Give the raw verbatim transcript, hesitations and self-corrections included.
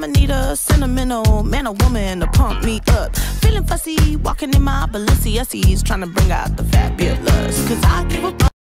I'ma need a sentimental man or woman to pump me up. Feeling fussy, walking in my Balenciennes, trying to bring out the fabulous. Cause I give a